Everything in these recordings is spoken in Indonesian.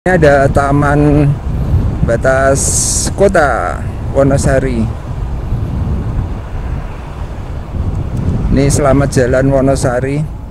Ini ada taman batas kota Wonosari. Ini selamat jalan Wonosari.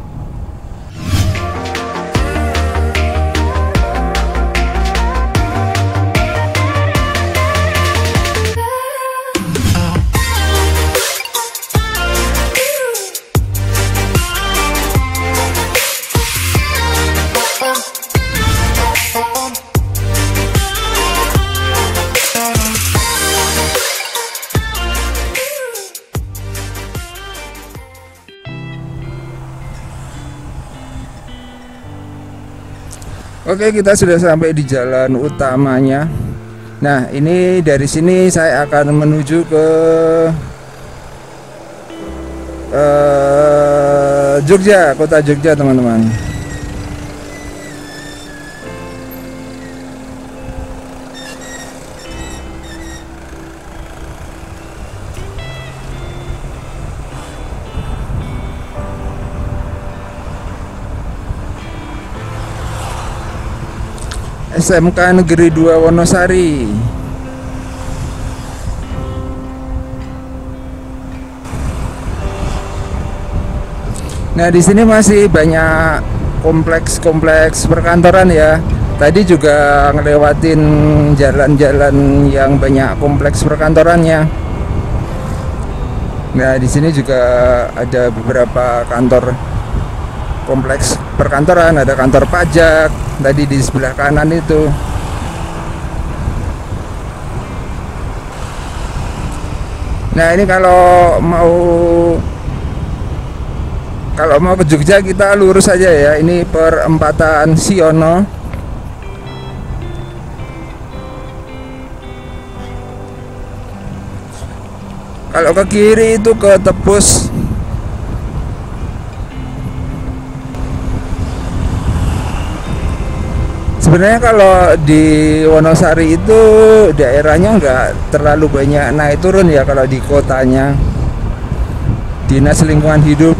Oke, kita sudah sampai di jalan utamanya. Nah, ini dari sini saya akan menuju ke Jogja, kota Jogja, teman-teman. SMK Negeri 2 Wonosari. Nah, di sini masih banyak kompleks perkantoran ya. Tadi juga ngelewatin jalan-jalan yang banyak kompleks perkantorannya. Nah, di sini juga ada beberapa kantor kompleks perkantoran, ada kantor pajak tadi di sebelah kanan itu. Nah, ini kalau mau ke Jogja kita lurus aja ya. Ini perempatan Siono. Kalau ke kiri itu ke Tebus. Sebenarnya kalau di Wonosari itu daerahnya nggak terlalu banyak naik turun ya kalau di kotanya. Dinas Lingkungan Hidup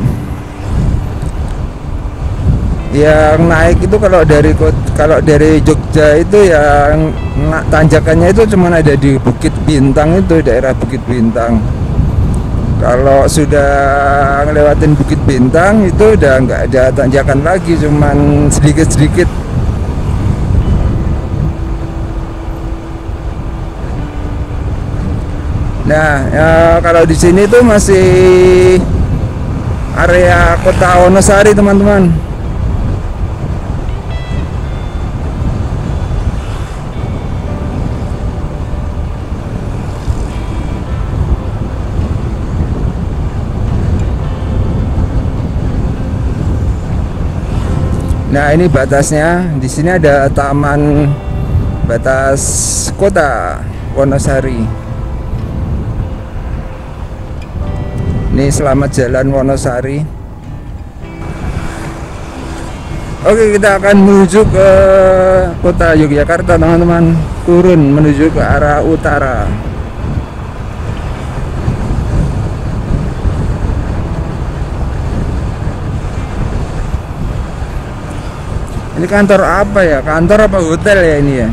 yang naik itu kalau dari Jogja itu yang tanjakannya itu cuma ada di Bukit Bintang, itu daerah Bukit Bintang. Kalau sudah ngelewatin Bukit Bintang itu udah nggak ada tanjakan lagi, cuman sedikit-sedikit. Nah, ya, kalau di sini tuh masih area kota Wonosari, teman-teman. Nah, ini batasnya. Di sini ada taman batas kota Wonosari. Ini selamat jalan Wonosari. Oke, kita akan menuju ke kota Yogyakarta, teman-teman. Turun menuju ke arah utara. Ini kantor apa ya? Kantor apa hotel ya ini ya?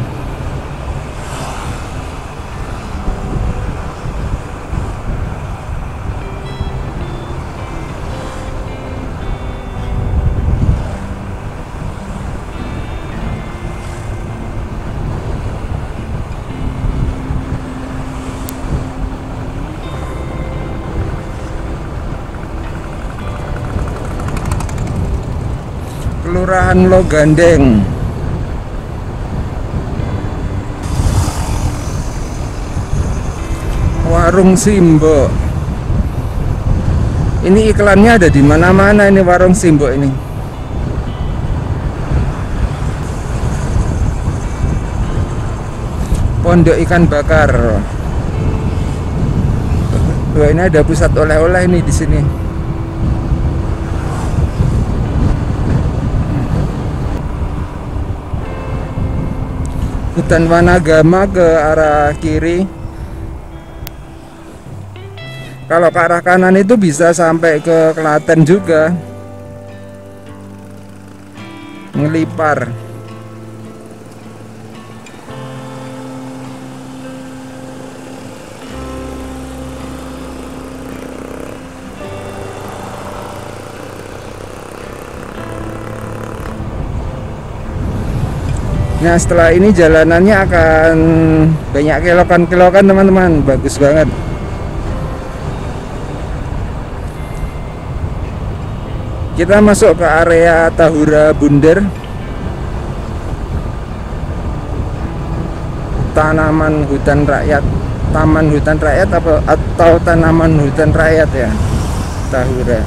Kelurahan Logandeng. Warung Simbo. Ini iklannya ada di mana-mana ini warung Simbo ini. Pondok ikan bakar. Wah, ini ada pusat oleh-oleh ini di sini. Hutan Wanagama ke arah kiri. Kalau ke arah kanan itu bisa sampai ke Klaten juga. Ngelipar. Nah setelah ini jalanannya akan banyak kelokan-kelokan teman-teman, bagus banget. Kita masuk ke area Tahura Bunder, tanaman hutan rakyat, taman hutan rakyat atau tanaman hutan rakyat ya, Tahura.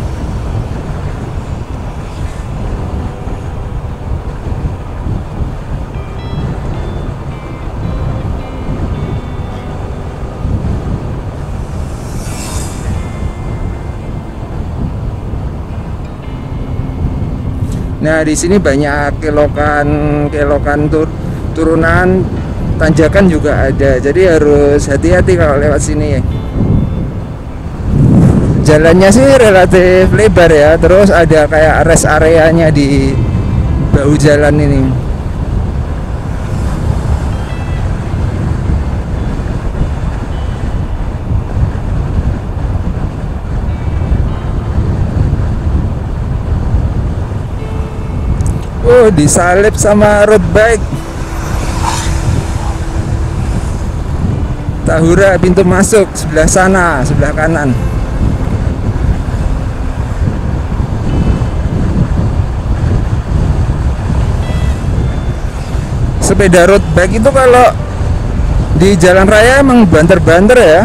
Nah, di sini banyak kelokan turunan, tanjakan juga ada. Jadi harus hati-hati kalau lewat sini. Jalannya sih relatif lebar ya. Terus ada kayak rest areanya di bahu jalan ini. Oh, disalip sama road bike. Tahura pintu masuk sebelah sana, sebelah kanan. Sepeda road bike itu kalau di jalan raya emang banter-banter ya.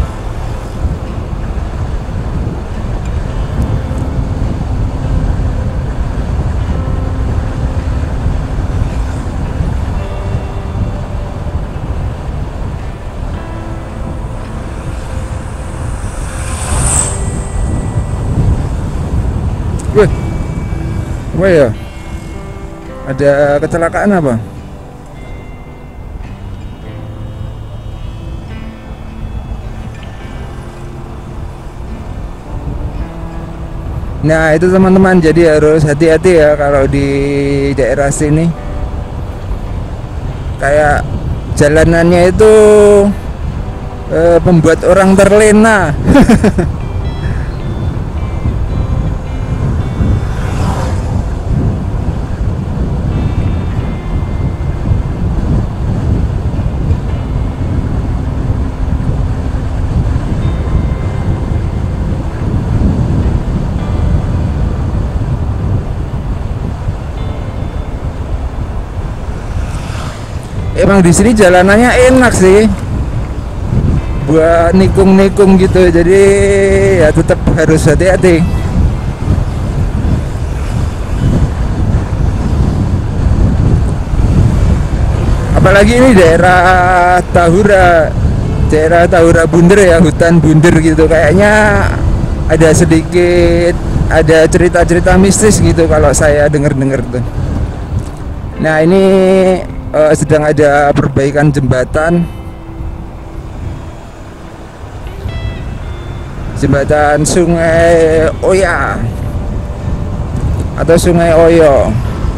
Wah ya, ada kecelakaan apa? Nah itu teman-teman, jadi harus hati-hati ya kalau di daerah sini. Kayak jalanannya itu membuat orang terlena. Emang di sini jalanannya enak sih buat nikung-nikung gitu, jadi ya tetap harus hati-hati. Apalagi ini daerah Tahura Bunder ya, hutan Bunder gitu, kayaknya ada cerita-cerita mistis gitu kalau saya denger-denger tuh. Nah ini sedang ada perbaikan jembatan Sungai Oya atau Sungai Oyo.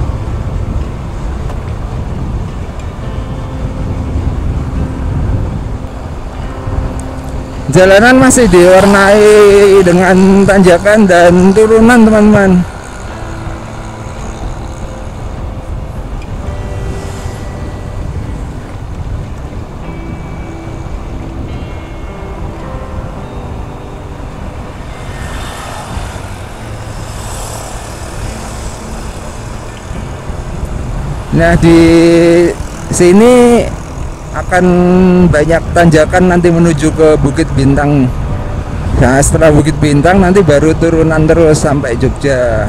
Jalanan masih diwarnai dengan tanjakan dan turunan teman-teman. Nah di sini akan banyak tanjakan nanti menuju ke Bukit Bintang. Nah setelah Bukit Bintang nanti baru turunan terus sampai Jogja.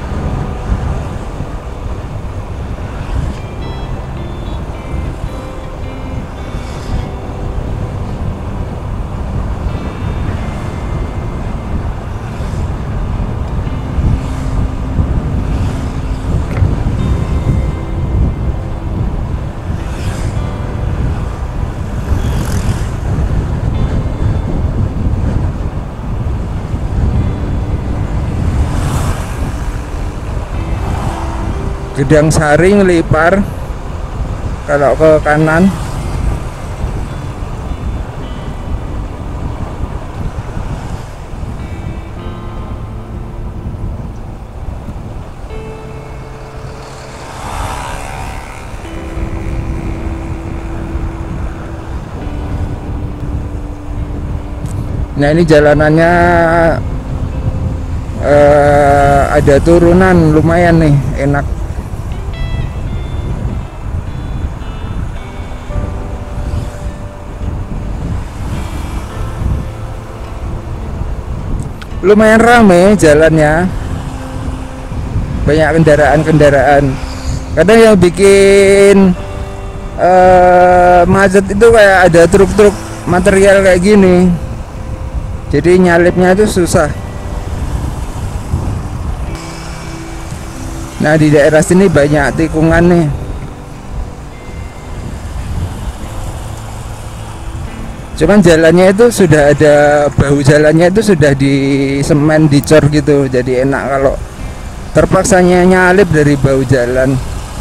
Gedang Sari ngelipar kalau ke kanan. Nah ini jalanannya ada turunan lumayan nih, enak. Lumayan rame jalannya, banyak kendaraan-kendaraan. Kadang yang bikin macet itu kayak ada truk-truk material kayak gini, jadi nyalipnya itu susah. Nah di daerah sini banyak tikungan nih. Cuman jalannya itu sudah ada, bahu jalannya itu sudah di semen, dicor gitu, jadi enak kalau terpaksanya nyalip dari bahu jalan.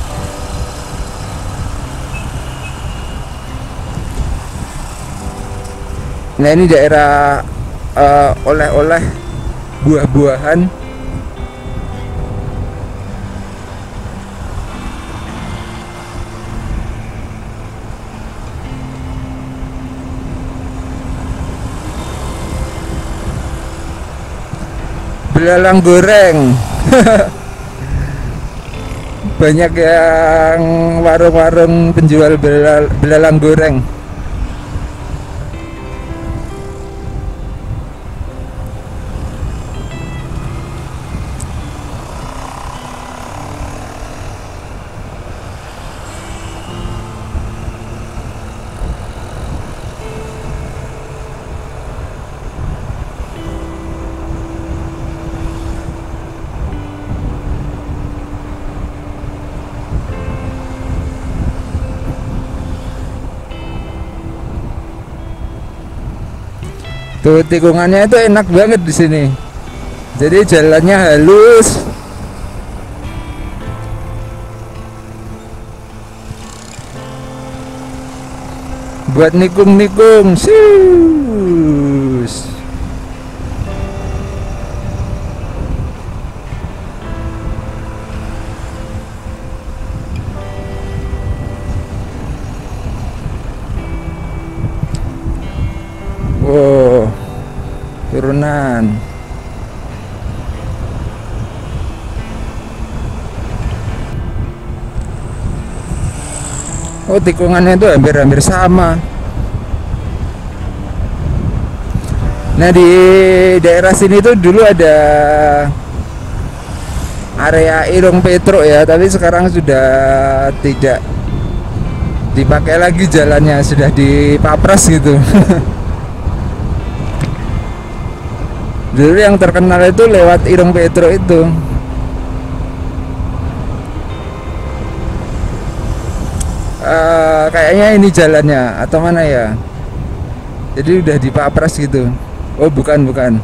Nah ini daerah oleh-oleh, buah-buahan. Belalang goreng. Banyak yang warung-warung penjual belalang goreng. Tuh tikungannya itu enak banget di sini. Jadi jalannya halus. Buat nikung-nikung. Sus. Wow, turunan. Oh tikungannya itu hampir-hampir sama. Nah di daerah sini tuh dulu ada area Irung Petruk ya, tapi sekarang sudah tidak dipakai lagi jalannya, sudah dipapres gitu. Dulu yang terkenal itu lewat Irung Petruk itu. Kayaknya ini jalannya atau mana ya? Jadi udah dipapres gitu. Oh bukan.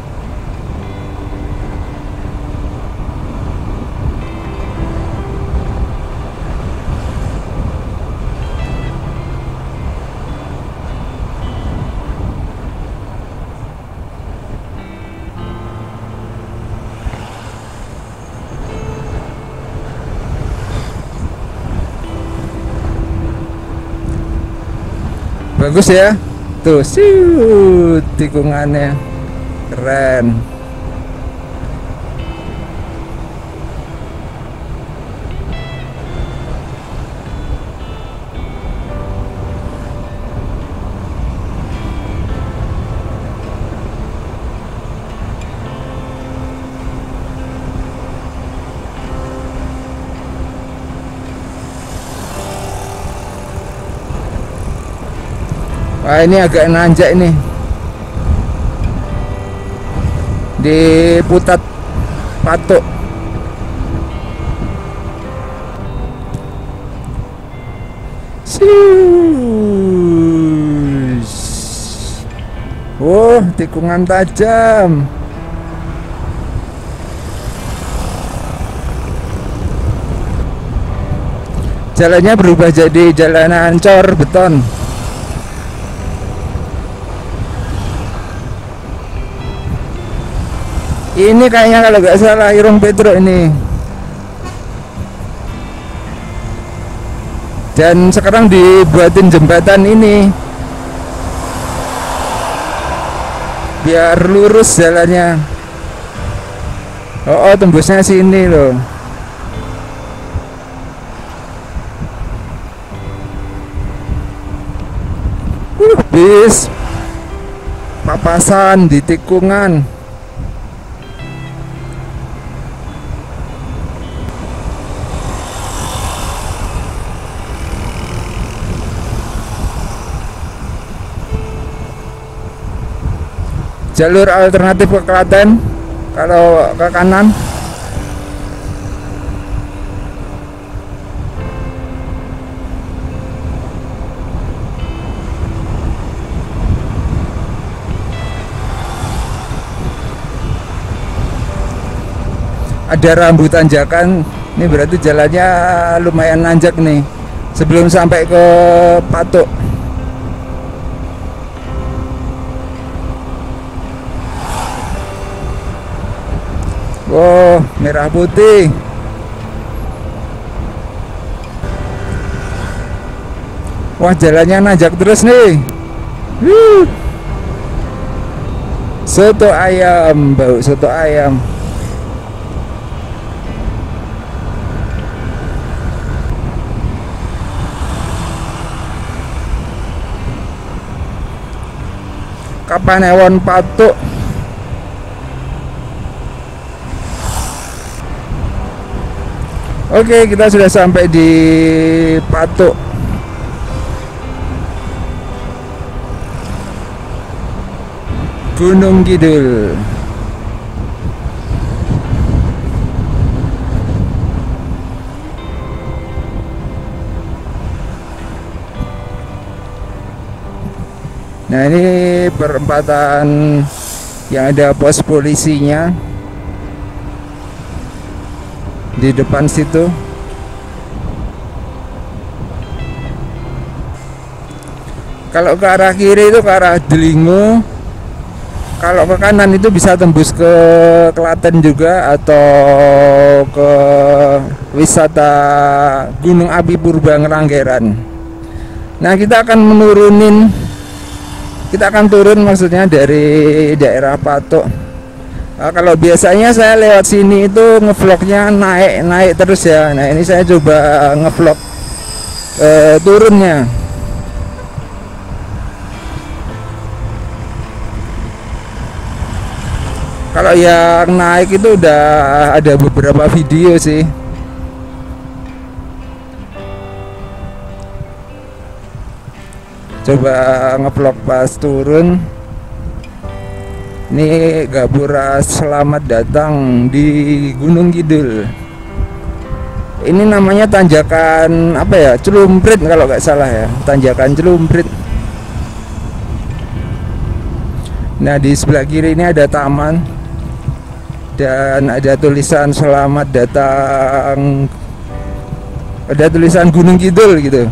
Bagus ya, tuh tikungannya keren. Wah ini agak nanjak ini, di Putat Patuk. Oh tikungan tajam. Jalannya berubah jadi jalanan cor beton. Ini kayaknya kalau nggak salah Irung Petruk ini. Dan sekarang dibuatin jembatan ini. biar lurus jalannya. Oh, tembusnya sini loh. Bis papasan di tikungan. Jalur alternatif ke Klaten kalau ke kanan. Ada rambu tanjakan. Ini berarti jalannya lumayan nanjak nih sebelum sampai ke Patuk. Wow, merah putih. Wah, jalannya nanjak terus nih. Soto ayam, bau soto ayam. Kapanewon Patuk. Oke, kita sudah sampai di Patuk. Gunung Kidul. Nah, ini perempatan yang ada pos polisinya di depan situ. Kalau ke arah kiri itu ke arah Delingo. Kalau ke kanan itu bisa tembus ke Klaten juga atau ke wisata Gunung Api Purba Ngelanggeran. Nah, kita akan turun maksudnya dari daerah Patuk. Nah, kalau biasanya saya lewat sini itu ngevlognya naik terus ya. Nah, ini saya coba ngevlog turunnya. Kalau yang naik itu udah ada beberapa video sih. Coba ngevlog pas turun. Ini Gapura, selamat datang di Gunung Kidul. Ini namanya tanjakan apa ya? Celumprit kalau nggak salah ya. Tanjakan Celumprit. Nah, di sebelah kiri ini ada taman dan ada tulisan selamat datang. Ada tulisan Gunung Kidul gitu.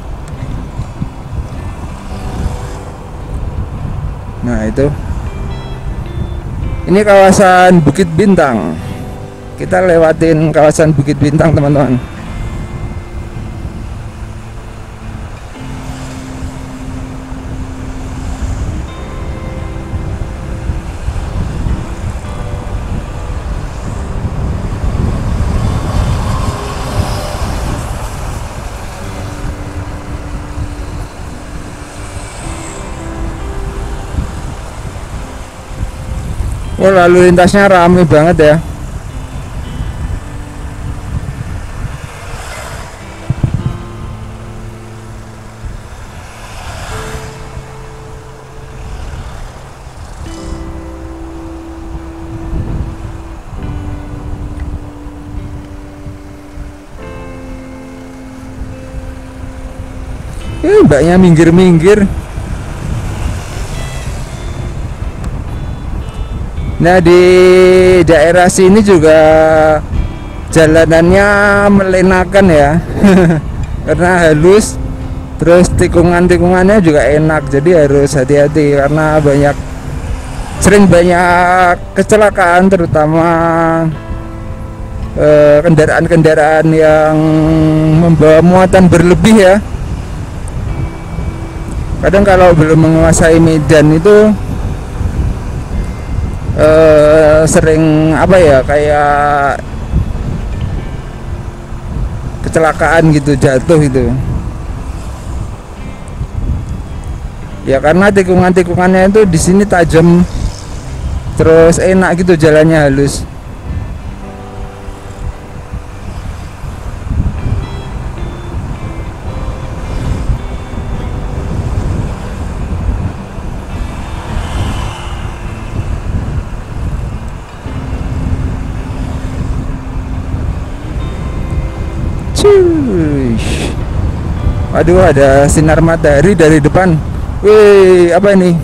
Nah, itu. Ini kawasan Bukit Bintang. Kita lewatin kawasan Bukit Bintang, teman-teman. Oh, lalu lintasnya ramai banget ya. Mbaknya minggir-minggir. Nah, di daerah sini juga jalanannya melenakan ya. Karena halus, terus tikungan-tikungannya juga enak. Jadi harus hati-hati karena sering banyak kecelakaan, terutama kendaraan-kendaraan yang membawa muatan berlebih ya. Kadang kalau belum menguasai medan itu sering apa ya, kayak kecelakaan gitu, jatuh gitu ya, karena tikungan-tikungannya itu di sini tajam, terus enak gitu, jalannya halus. Cuy, waduh, ada sinar matahari dari depan. Wih, apa ini?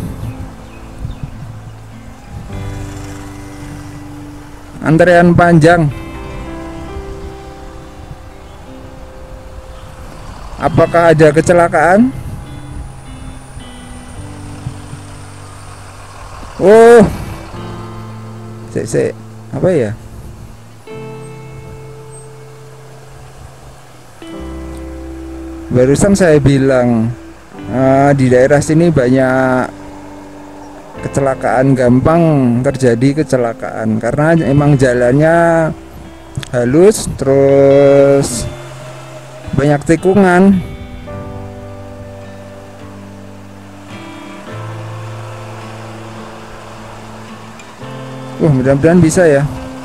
Antrean panjang. Apakah ada kecelakaan? Oh, apa ya? Barusan saya bilang di daerah sini banyak kecelakaan, gampang terjadi kecelakaan karena emang jalannya halus, terus banyak tikungan. Mudah-mudahan bisa ya.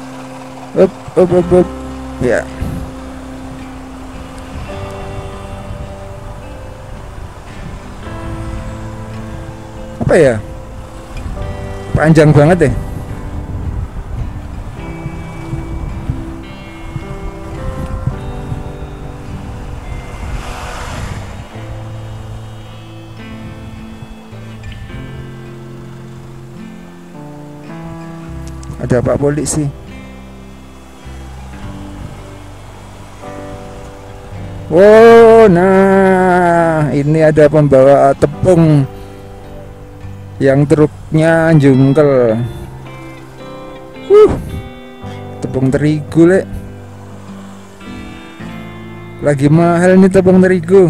Up. Ya. Apa ya? Panjang banget deh. Ada Pak Polisi. Oh, nah ini ada pembawa tepung yang truknya jungkel. Tepung terigu, Lek. Lagi mahal nih tepung terigu.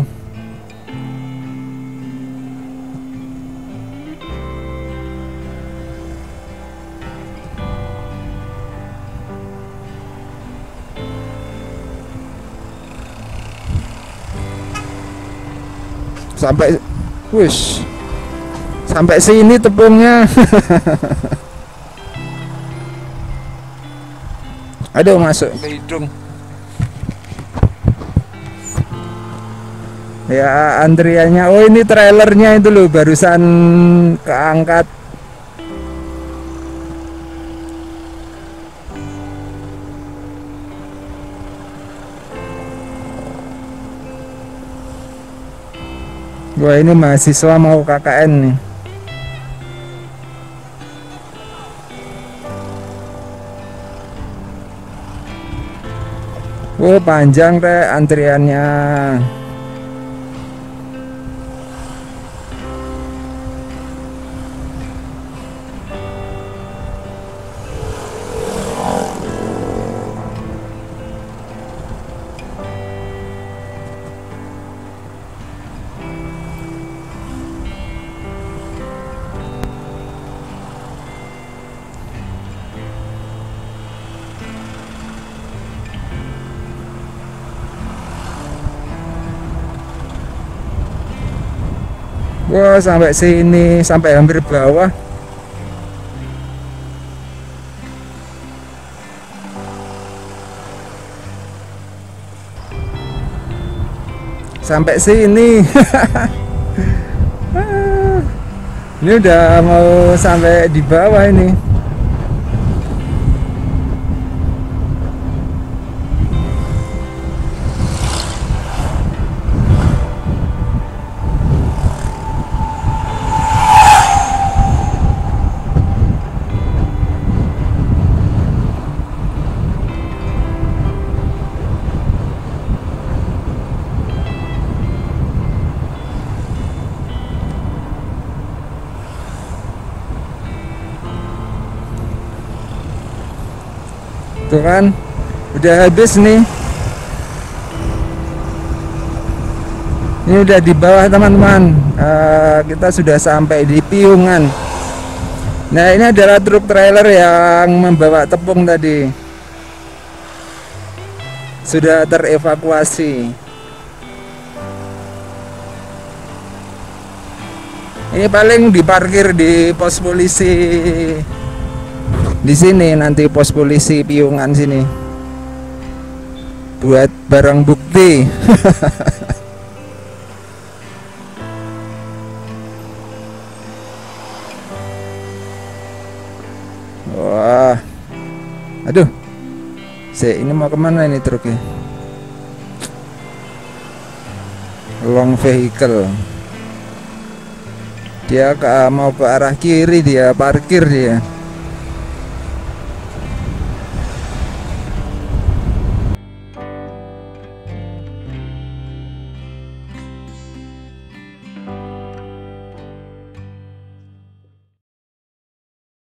Sampai sini tepungnya. Aduh, masuk ke hidung. Ya, antriannya. Oh, ini trailernya itu loh, barusan keangkat. Wah, ini mahasiswa mau KKN nih. Oh, panjang deh antriannya. Wah, sampai sini, sampai hampir bawah. Sampai sini. Ini udah mau sampai di bawah ini. Tuh kan, udah habis nih. Ini udah di bawah teman-teman. Kita sudah sampai di Piungan. Nah, ini adalah truk trailer yang membawa tepung tadi. Sudah terevakuasi. Ini paling diparkir di pos polisi di sini, nanti pos polisi Piungan sini buat barang bukti. Wah, aduh, ini mau kemana ini truknya? Long vehicle. Dia mau ke arah kiri, dia parkir dia.